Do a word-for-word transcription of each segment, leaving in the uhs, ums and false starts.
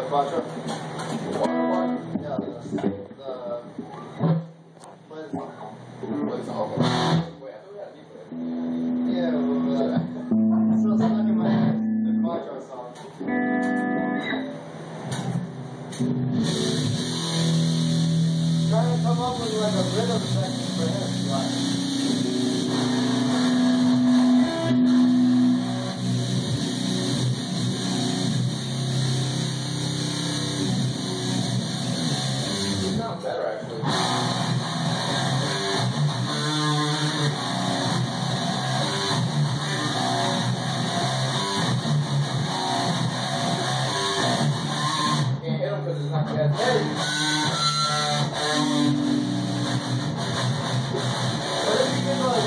Quattro? What? What? Yeah, the, the what is it? What is all? Wait, I thought we had a beat for it. Yeah, well, uh, it's still stuck in my head. The Quattro song. Trying to come up with like a rhythm section for him. Like, Better actually. Can't hit him because it's not that heavy. what if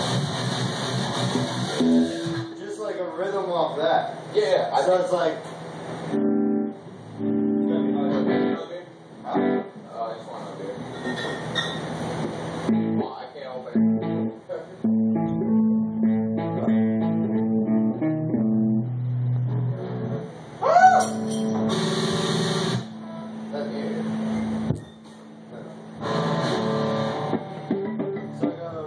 you get like just like a rhythm off that? Yeah, I So think it's like. Huh? Oh, I just want to do it. Oh, I can't open it. That's weird. So I go.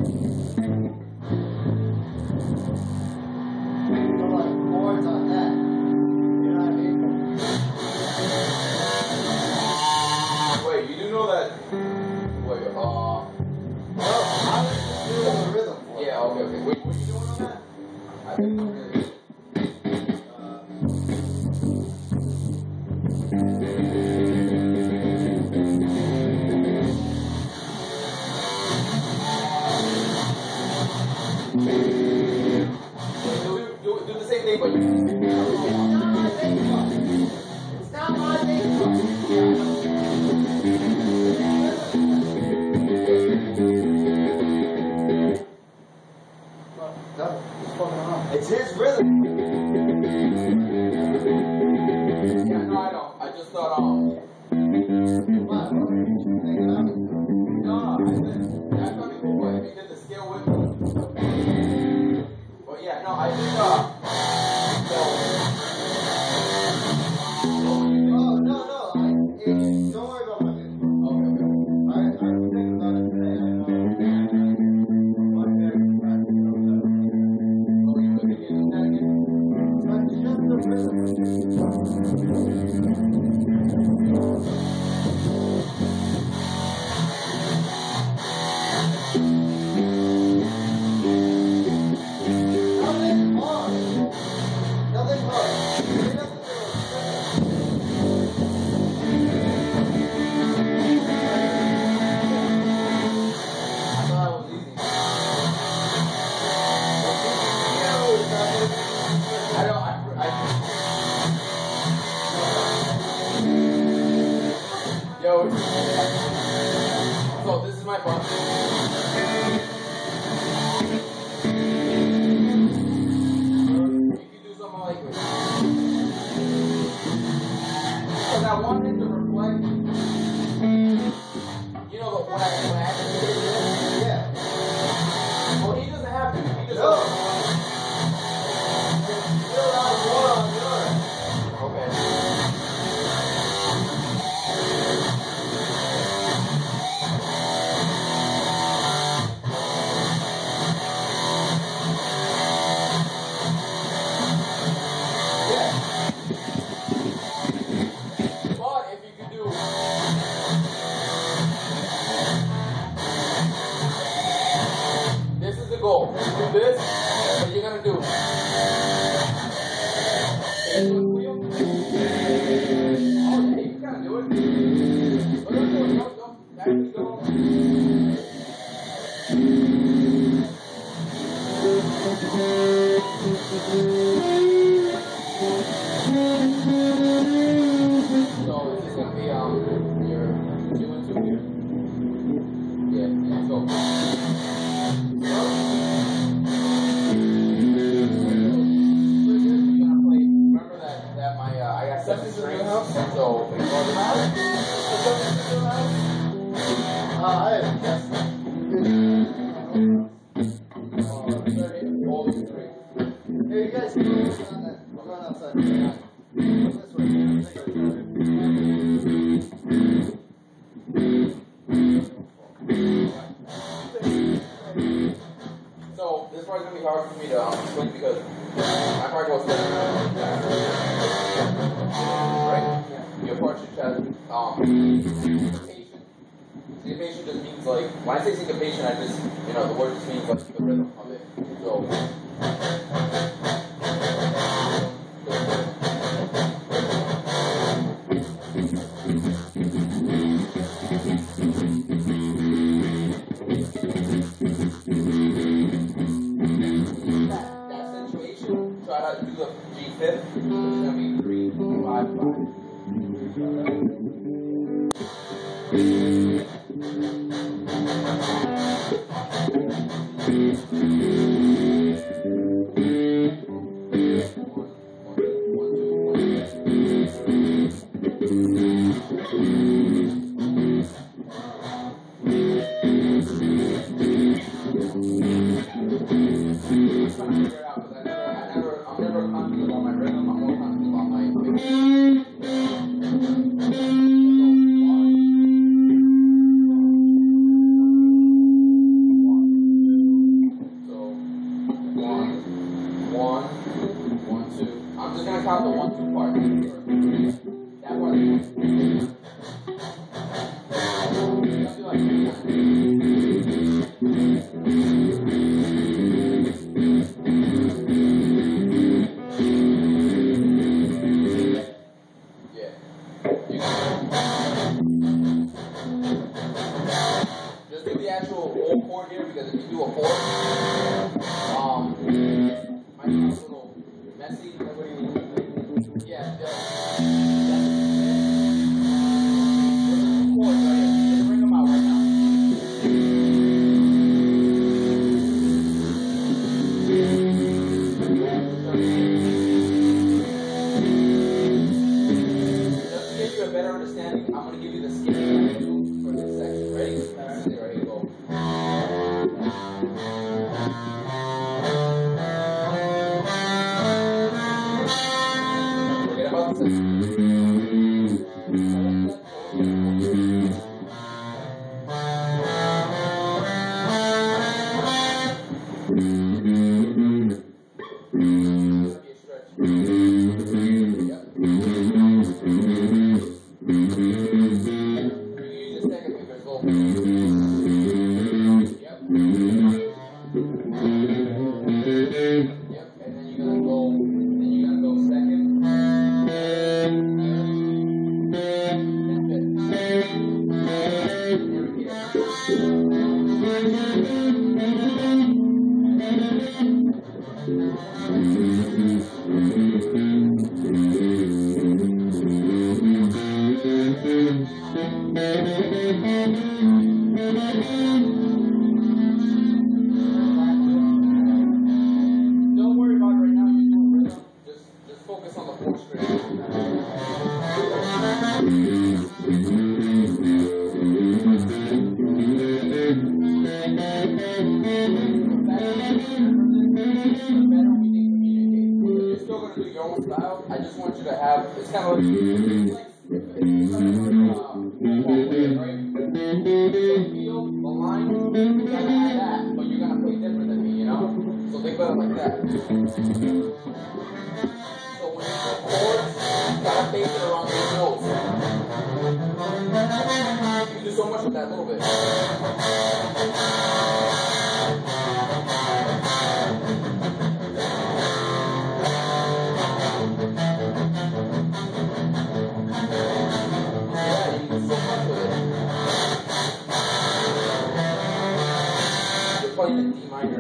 Go like chords on that. You know what I mean? Wait, you do know that? Wait, uh. No, I was just doing the rhythm for it. Yeah, okay, okay. Wait, what are you doing on that? I think it's really good. Wait, do, do, do the same thing, but you. It's not my Facebook. No, it's fucking around. It's his rhythm. Yeah, no, I know. I just thought, um. What? What are you thinking of? No, I did. That's gonna be cool, but if you did the scale with me. But yeah, no, I think, uh. So. Oh, no, no. I, it, don't worry about my music. Okay, okay. I, I was thinking about it today. I know. One very practical. Oh, you look at it again. But it's just the rhythm. Nothing hard. Nothing hard. There's nothing to I thought it was easy. I don't, I, I, yo, so this is my button. You can do something like this. So that one hit to reflect, you know, the when I, when I actually hit this, Yeah. well, he doesn't have to, he just No. Still out more on yours. okay. Yeah. But if you could do this is the goal. You do this, what you're gonna do. Can I do it for you? Oh yeah, you can do it. But don't do it, don't, don't, actually don't. So this is gonna be um your two and two here. Yeah, yeah, so. We're gonna play. Remember that that my uh, I got seven strings, so we go to house. Uh, I have guessed. All these three. Here, you guys can go on that. I'm going outside. This way. this part's gonna be hard for me to um, explain because my part goes like that. Right? Your part should have um, syncopation. Syncopation just means like, when I say syncopation, I just, you know, the word just means like the rhythm of it. So, try to do the G fifth, which is going to be three, five, five. Count the one, two part. That one. Yeah. Just do the actual whole chord here because if you do a fourth, um, might be a little messy. Yeah, the, that's the chords right here. Just bring them out right now. Just to give you a better understanding, I'm going to give you the skipping I do for this section. Ready? This is it right here. Go. Don't worry about it right now, you're doing rhythm. Just, just focus on the fourth string. I just want you to have, it's kind of like, it's kind of like, uh, right? So feel the line, you gotta have that, but you're gonna play different than me, you know? So think about it like that. So when you do chords, you gotta base it around those notes. You can do so much with that little bit. Playing in D minor.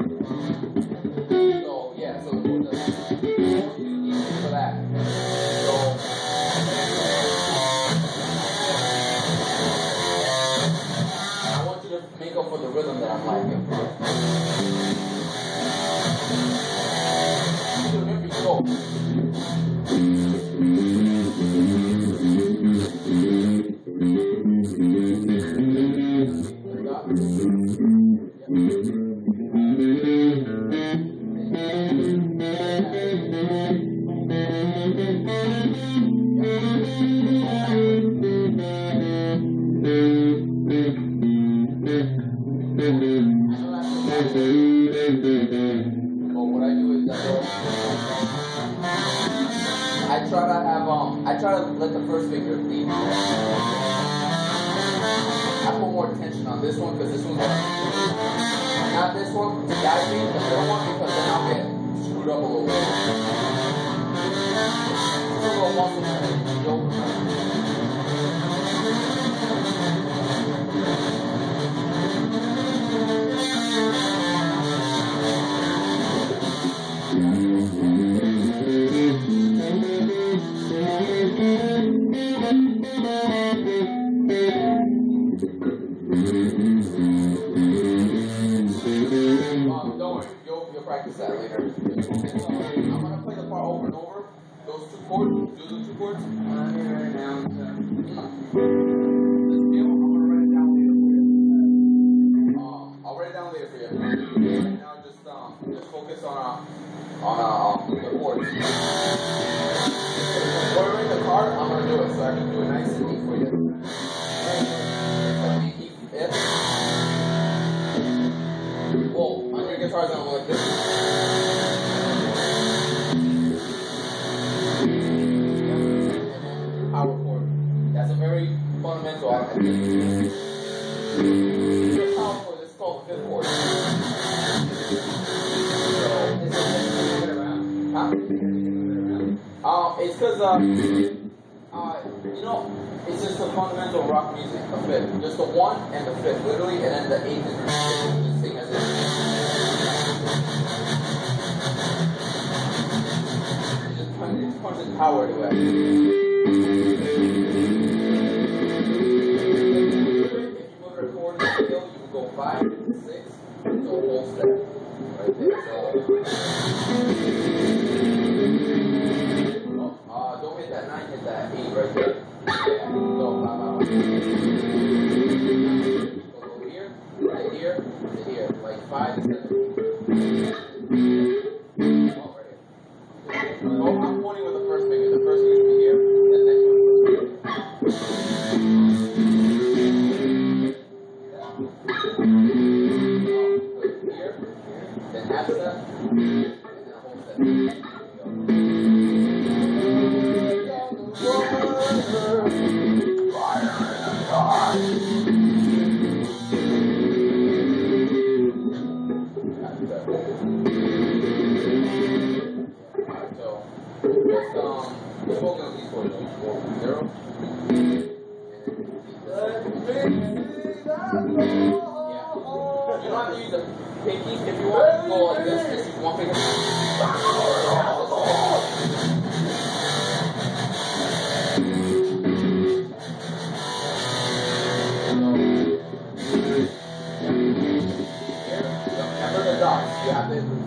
So yeah, so the easy for that. So I want you to make up for the rhythm that I'm lacking. So remember, you go. I know that's But what I do is that I try to have um I try to let the first finger lead. I put more tension on this one because this one's like, not this one to guide me, the middle one, because then I'll get screwed up a little bit. It's a little muscle memory. Um, don't worry, you'll, you'll practice that later. And, uh, I'm going to play the part over and over. Those two chords, do the two chords. I'm here right now. So. Mm. This deal, I'm gonna write it down later for you. Um, I'll write it down later for you. Right now, just um, just focus on uh, on uh, um, the chords. Ordering the card, I'm gonna do it so I can do it nice and neat for you. Like E, F. Whoa, on your guitars, I'm like this. Power chord. That's a very fundamental. I think. The power chord is called the fifth chord. So, Is it just moving it around? huh? Is it moving it around? Um, it's because, uh, uh, you know, it's just the fundamental rock music, the fifth. Just the one and the fifth, literally, and then the eighth is the same as it. It just punches, it punches power to it. If you would record the scale, you would go five, six, so a whole step. Right there. So, Uh, don't hit that nine, hit that eight right there. Yeah, go, blah, blah, blah. Go over here, to here, to here. Like five, seven. Oh, right here. Oh, I'm pointing with the first finger. The first finger should be here, and the next one is here, then half step, and then a whole step. Pinkies, if you want to go like this, just use one finger. Remember the dots. You have to